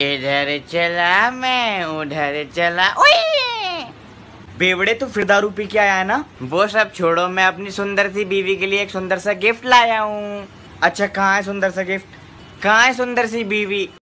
इधर चला मैं उधर चला। ओए बेवड़े, तू फिर दारू पी के आया है ना? वो सब छोड़ो, मैं अपनी सुंदर सी बीवी के लिए एक सुंदर सा गिफ्ट लाया हूँ। अच्छा, कहाँ है सुंदर सा गिफ्ट? कहाँ है सुंदर सी बीवी?